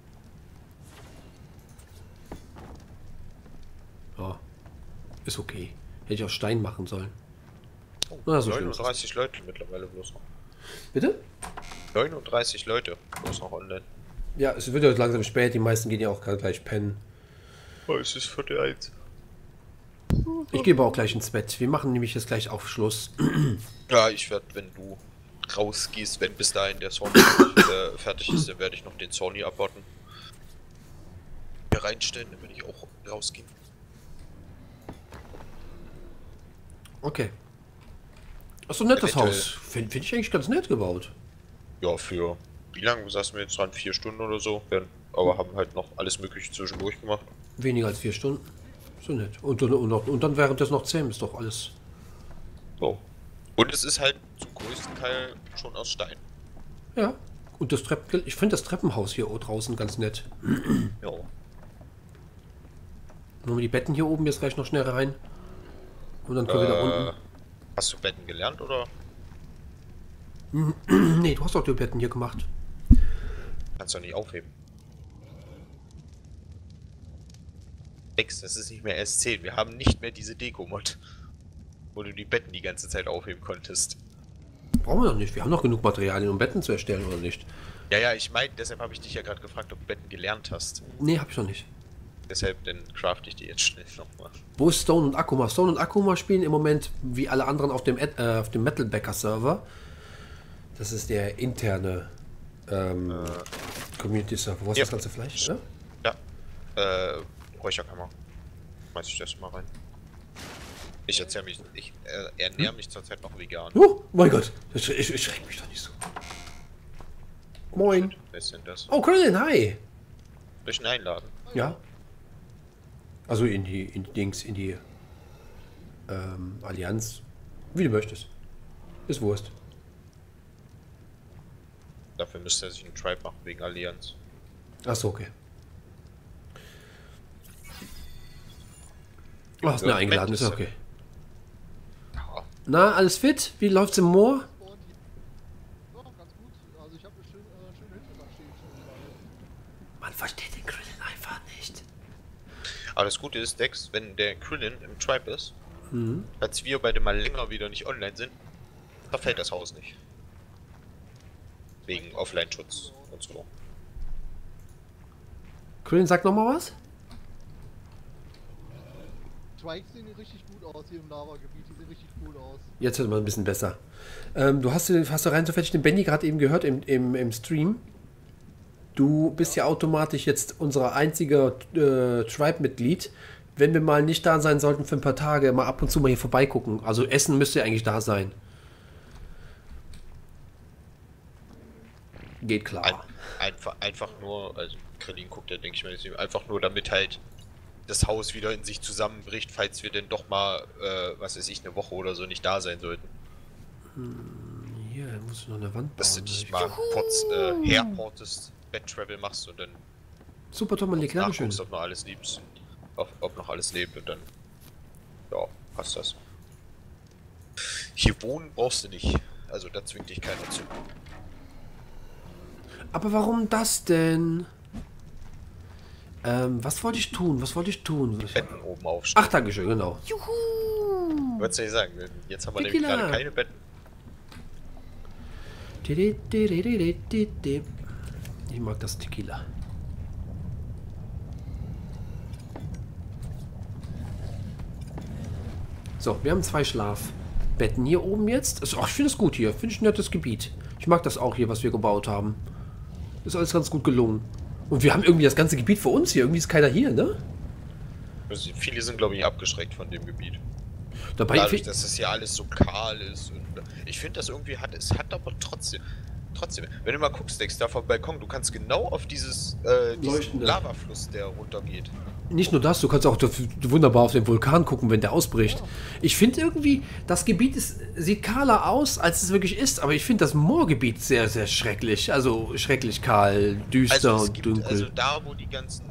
Ja. Ist okay. Hätte ich aus Stein machen sollen. Oh, Na, so schlimm ist neununddreißig Leute mittlerweile bloß noch. Bitte? neununddreißig Leute bloß noch online. Ja, es wird ja langsam spät. Die meisten gehen ja auch gerade gleich pennen. Oh, es ist Viertel eins. Ich gebe auch gleich ins Bett. Wir machen nämlich jetzt gleich auf Schluss. Ja, ich werde, wenn du rausgehst, wenn bis dahin der Sony äh, fertig ist, dann werde ich noch den Sony abwarten. Hier reinstellen, dann werde ich auch rausgehen. Okay. Achso, nett das Eventuell. Haus. Finde find ich eigentlich ganz nett gebaut. Ja, für wie lange saßen wir jetzt dran? Vier Stunden oder so. Werden, aber haben halt noch alles Mögliche zwischendurch gemacht. Weniger als vier Stunden. So nett. Und, und, und, und dann während das noch zehn ist doch alles. So. Und es ist halt zum größten Teil schon aus Stein. Ja. Und das Treppen, ich finde das Treppenhaus hier draußen ganz nett. Ja. Nur die Betten hier oben jetzt gleich noch schnell rein. Und dann können wir da unten. Hast du Betten gelernt, oder? Nee, du hast doch die Betten hier gemacht. Kannst du nicht aufheben. Dex, das ist nicht mehr S zehn. Wir haben nicht mehr diese Deko-Mod, wo du die Betten die ganze Zeit aufheben konntest. Brauchen wir doch nicht. Wir haben noch genug Materialien, um Betten zu erstellen, oder nicht? Ja, ja, ich meine, deshalb habe ich dich ja gerade gefragt, ob du Betten gelernt hast. Nee, hab ich noch nicht. Deshalb, dann craft ich die jetzt schnell nochmal. Wo ist Stone und Akuma? Stone und Akuma spielen im Moment wie alle anderen auf dem, Ad, äh, auf dem Metalbacker-Server. Das ist der interne ähm, äh, Community-Server. Wo ist ja. das ganze Fleisch? Ja, ja. Äh, Räucherkammer. Schmeiß ich das mal rein. Ich erzähle mich, ich äh, ernähre hm? mich zurzeit noch vegan. Oh mein Gott, ich, ich, ich schreck mich doch nicht so. Moin. Wer ist denn das? Oh, Krillin, hi. Soll ich ihn einladen? Ja. Also in die, in die Dings, in die ähm, Allianz. Wie du möchtest. Ist Wurst. Dafür müsste er sich einen Tribe machen, wegen Allianz. Achso, okay. Du hast mir eingeladen, ist okay. Ja. Na, alles fit? Wie läuft's im Moor? Ja, ganz gut. Also ich habe eine schöne, äh, schöne Hütte da stehen. Man versteht den Krillin einfach nicht. Aber das Gute ist, Dex, wenn der Krillin im Tribe ist, Mhm. als wir beide mal länger wieder nicht online sind, verfällt das Haus nicht. Wegen Offline-Schutz und so. Krillin, sag nochmal was? Trikes sehen richtig gut aus hier im Lava-Gebiet. Die sehen richtig cool aus. Jetzt wird mal ein bisschen besser. Ähm, du hast, hast du rein zufällig den Benny gerade eben gehört im, im, im Stream. Du bist ja automatisch jetzt unser einziger äh, Tribe-Mitglied. Wenn wir mal nicht da sein sollten für ein paar Tage, mal ab und zu mal hier vorbeigucken. Also Essen müsste ja eigentlich da sein. Geht klar. Ein, einfach, einfach nur, also Krillin guckt ja, denke ich mal, einfach nur damit halt das Haus wieder in sich zusammenbricht, falls wir denn doch mal, äh, was weiß ich, eine Woche oder so nicht da sein sollten. Hm, hier muss ich noch eine Wand bauen. Dass du dich mal kurz äh, herportest, Bed-Travel machst und dann Super, Tom, leg schön. nachguckst, ob noch alles liebst. Ob, ob noch alles lebt und dann, ja, passt das. Hier wohnen brauchst du nicht, also da zwingt dich keiner zu. Aber warum das denn? Ähm, was wollte ich tun? Was wollte ich tun? Die Betten oben aufstellen. Ach, dankeschön, genau. Juhu! Wolltest du nicht sagen, jetzt haben wir nämlich Tequila. gerade keine Betten. Ich mag das Tequila. So, wir haben zwei Schlafbetten hier oben jetzt. Also, ach, ich finde es gut hier. Finde ich ein nettes Gebiet. Ich mag das auch hier, was wir gebaut haben. Ist alles ganz gut gelungen. Und wir haben irgendwie das ganze Gebiet für uns hier. Irgendwie ist keiner hier, ne? Also viele sind, glaube ich, abgeschreckt von dem Gebiet. Dabei Dadurch, dass das hier alles so kahl ist. Und ich finde, das irgendwie hat, es hat aber trotzdem, trotzdem, wenn du mal guckst, Dex, da vom Balkon, du kannst genau auf dieses, äh, diesen Leuchtende. Lavafluss, der runtergeht. Nicht nur das, du kannst auch wunderbar auf den Vulkan gucken, wenn der ausbricht. Ich finde irgendwie, das Gebiet ist, sieht kahler aus, als es wirklich ist, aber ich finde das Moorgebiet sehr, sehr schrecklich. Also schrecklich kahl, düster Also es und gibt, dunkel. also da, wo die ganzen,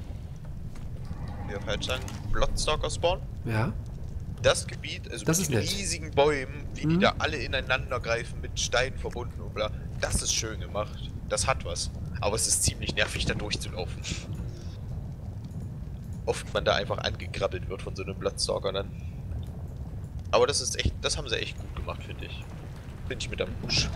wie falsch sagen, Bloodstalker spawnen, Ja. das Gebiet, also Das mit ist den nett. riesigen Bäumen, wie Mhm. die da alle ineinander greifen, mit Steinen verbunden und bla, das ist schön gemacht. Das hat was. Aber es ist ziemlich nervig, da durchzulaufen. Oft man da einfach angekrabbelt wird von so einem Bloodstalker dann. Aber das ist echt, das haben sie echt gut gemacht, finde ich. Finde ich mit am Busch.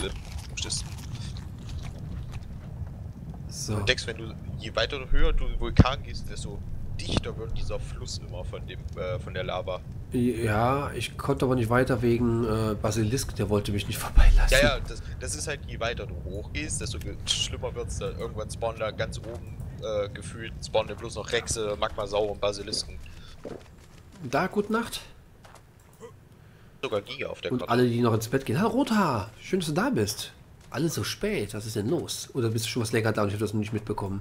So. Dex, wenn du, je weiter du höher du den Vulkan gehst, desto dichter wird dieser Fluss immer von dem, äh, von der Lava. Ja, ich konnte aber nicht weiter wegen äh, Basilisk, der wollte mich nicht vorbeilassen. Ja, ja, das, das ist halt, je weiter du hochgehst, desto ge- schlimmer wird's da. Irgendwann spawnen da ganz oben äh, gefühlt, spawnen da bloß noch Rexe, Magmasau und Basilisken. Da, gute Nacht. Sogar Giga auf der Und Karte. alle, die noch ins Bett gehen. Hallo, Rothaar. Schön, dass du da bist. Alle so spät. Was ist denn los? Oder bist du schon was länger da und ich habe das noch nicht mitbekommen?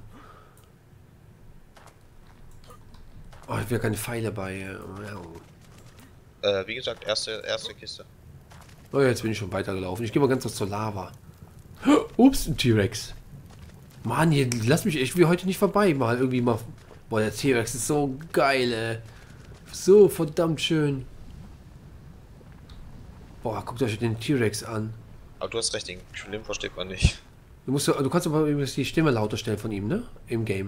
Oh, ich will keine Pfeile bei. Äh, wie gesagt, erste, erste Kiste. Oh, jetzt bin ich schon weitergelaufen. Ich gehe mal ganz kurz zur Lava. Ups, ein T-Rex. Mann, hier, lass mich, ich will heute nicht vorbei mal irgendwie mal Boah, der T-Rex ist so geil, ey. So verdammt schön. Boah, guckt euch den T-Rex an. Aber du hast recht, den Film versteht man nicht. Du, musst, du kannst aber übrigens die Stimme lauter stellen von ihm, ne? Im Game.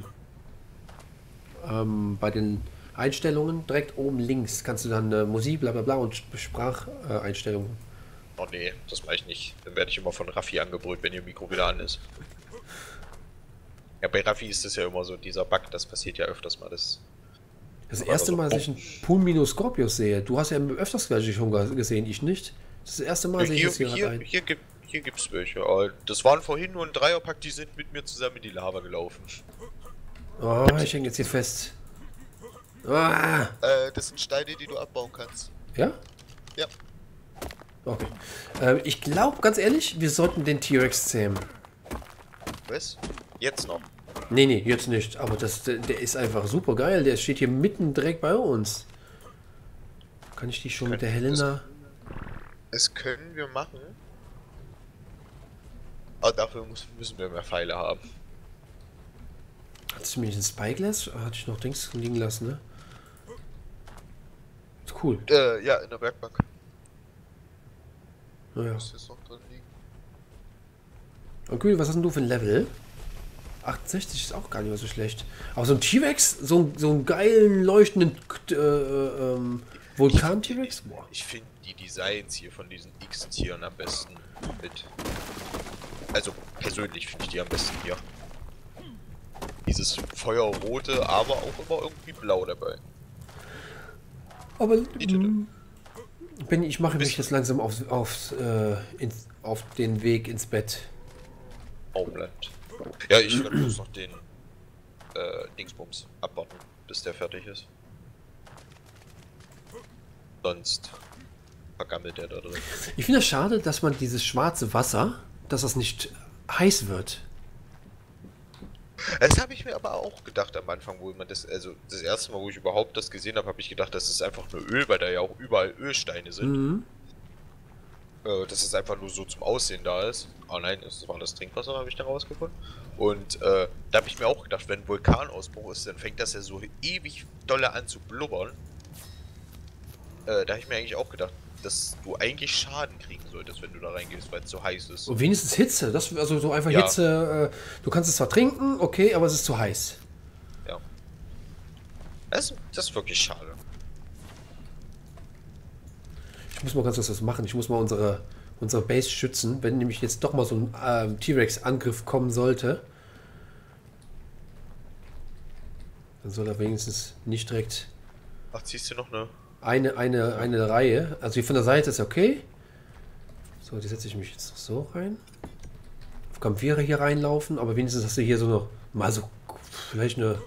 Ähm, bei den Einstellungen direkt oben links kannst du dann äh, Musik, bla bla bla und Spracheinstellungen. Äh, oh nee, das mache ich nicht. Dann werde ich immer von Raffi angebrüllt, wenn ihr Mikro wieder an ist. Ja, bei Raffi ist das ja immer so, dieser Bug, das passiert ja öfters mal. Das, das erste Mal, dass ich einen Pulmino Scorpius sehe. Du hast ja öfters gleich schon gesehen, ich nicht. Das ist das erste Mal, ja, sehe ich hier, das hier, hier, rein. hier, gibt, hier gibt's welche. Aber das waren vorhin nur ein Dreierpack, die sind mit mir zusammen in die Lava gelaufen. Oh, ich hänge jetzt hier fest. Ah. Äh, das sind Steine, die du abbauen kannst. Ja? Ja. Okay. Ähm, ich glaube, ganz ehrlich, wir sollten den T-Rex zähmen. Was? Jetzt noch? Nee, nee, jetzt nicht. Aber das, der, der ist einfach super geil. Der steht hier mitten direkt bei uns. Kann ich die schon mit der Helena... Das können wir machen. Aber dafür muss, müssen wir mehr Pfeile haben. Hattest du mir nicht ein Spyglass? Hatte ich noch Dings liegen lassen, ne? Cool. Äh, ja, in der Werkbank. Naja. Muss jetzt noch drin liegen. Und cool, was hast denn du für ein Level? achtundsechzig ist auch gar nicht mehr so schlecht. Aber so ein T-Rex, so, so einen geilen, leuchtenden äh, ähm, Vulkan-T-Rex? Ich finde die Designs hier von diesen X-Tieren am besten mit. Also persönlich finde ich die am besten hier. Dieses Feuerrote, aber auch immer irgendwie blau dabei. Aber Bitte, ne? Benni, ich mache mich Bist- jetzt langsam auf, auf, äh, ins, auf den Weg ins Bett. Baumland. Ja, ich werde bloß noch den äh, Dingsbums abwarten, bis der fertig ist. Sonst vergammelt der da drin. Ich finde es schade, dass man dieses schwarze Wasser, dass das nicht heiß wird. Das habe ich mir aber auch gedacht am Anfang, wo man das, also das erste Mal, wo ich überhaupt das gesehen habe, habe ich gedacht, das ist einfach nur Öl, weil da ja auch überall Ölsteine sind. Mhm. Äh, dass es einfach nur so zum Aussehen da ist. Oh nein, das war das Trinkwasser, habe ich da rausgefunden. Und äh, da habe ich mir auch gedacht, wenn ein Vulkanausbruch ist, dann fängt das ja so ewig dolle an zu blubbern. Äh, da habe ich mir eigentlich auch gedacht, dass du eigentlich Schaden kriegen solltest, wenn du da reingehst, weil es so heiß ist. Und wenigstens Hitze, das, also so einfach Ja. Hitze, äh, du kannst es zwar trinken, okay, aber es ist zu heiß. Ja. Das, das ist wirklich schade. Ich muss mal ganz kurz was machen, ich muss mal unsere, unsere Base schützen, wenn nämlich jetzt doch mal so ein ähm, T-Rex-Angriff kommen sollte. Dann soll er wenigstens nicht direkt Ach, ziehst du noch eine... eine, eine, eine Reihe, also hier von der Seite ist okay. So, die setze ich mich jetzt noch so rein. Auf Kampfire hier reinlaufen, aber wenigstens hast du hier so noch mal so vielleicht eine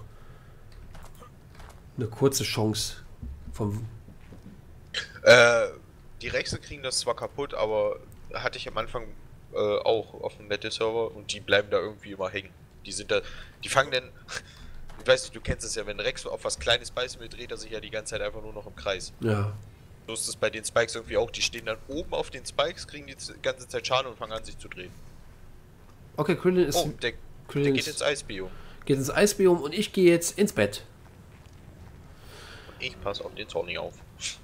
eine kurze Chance vom. Äh, die Rexe kriegen das zwar kaputt, aber hatte ich am Anfang äh, auch auf dem Metal-Server und die bleiben da irgendwie immer hängen. Die sind da, die fangen dann, ich weiß nicht, du kennst es ja, wenn Rex auf was Kleines beißen will, dreht er sich ja die ganze Zeit einfach nur noch im Kreis. Ja. So ist es bei den Spikes irgendwie auch, die stehen dann oben auf den Spikes, kriegen die ganze Zeit Schaden und fangen an sich zu drehen. Okay, Krillin ist. Oh, der, der Krillin geht ist, ins Eisbiom. geht ins Eisbiom und ich gehe jetzt ins Bett. Und ich passe auf den Zorni auf.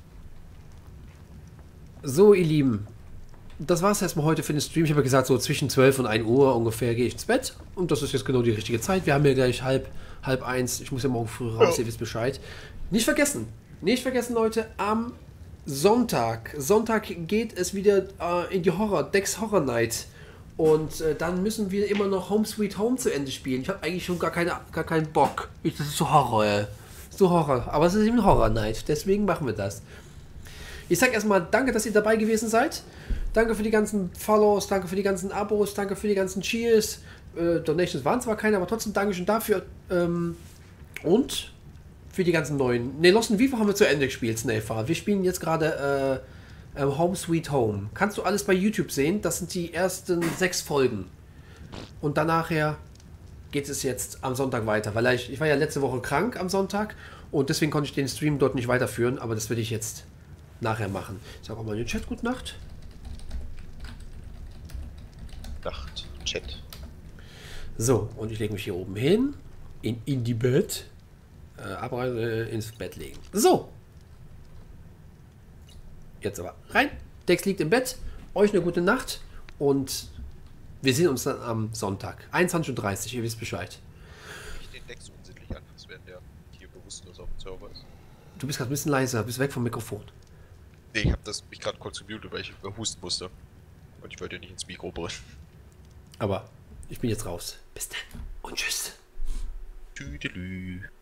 So, ihr Lieben, das war es erstmal heute für den Stream. Ich habe ja gesagt, so zwischen zwölf und ein Uhr ungefähr gehe ich ins Bett. Und das ist jetzt genau die richtige Zeit. Wir haben ja gleich halb, halb eins. Ich muss ja morgen früh raus, Ja. ihr wisst Bescheid. Nicht vergessen, nicht vergessen, Leute, am Sonntag, Sonntag geht es wieder äh, in die Horror, Dex Horror Night. Und äh, dann müssen wir immer noch Home Sweet Home zu Ende spielen. Ich habe eigentlich schon gar, keine, gar keinen Bock. Ich, das ist so Horror, ey. So Horror. Aber es ist eben Horror Night. Deswegen machen wir das. Ich sag erstmal danke, dass ihr dabei gewesen seid. Danke für die ganzen Follows, danke für die ganzen Abos, danke für die ganzen Cheers. Äh, Donations waren zwar keine, aber trotzdem Dankeschön dafür. Ähm, und für die ganzen neuen. Ne, Lost in Vivo haben wir zu Ende gespielt, Snailfar. Wir spielen jetzt gerade äh, äh, Home Sweet Home. Kannst du alles bei YouTube sehen. Das sind die ersten sechs Folgen. Und danach geht es jetzt am Sonntag weiter. Weil ich, ich war ja letzte Woche krank am Sonntag und deswegen konnte ich den Stream dort nicht weiterführen, aber das werde ich jetzt nachher machen. Ich sage auch mal in den Chat Gute Nacht. Nacht, Chat. So, und ich lege mich hier oben hin, in, in die Bett. Äh, Abreise ins Bett legen. So. Jetzt aber rein. Dex liegt im Bett. Euch eine gute Nacht. Und wir sehen uns dann am Sonntag. einundzwanzig Uhr dreißig. Ihr wisst Bescheid. Ich den Dex unsittlich anfassen, während der hier bewusstlos auf dem Server ist. Du bist gerade ein bisschen leiser. Bist weg vom Mikrofon. Nee, ich hab das mich gerade kurz gemutet, weil ich husten musste. Und ich wollte nicht ins Mikro bringen. Aber ich bin jetzt raus. Bis dann. Und tschüss. Tüdelü.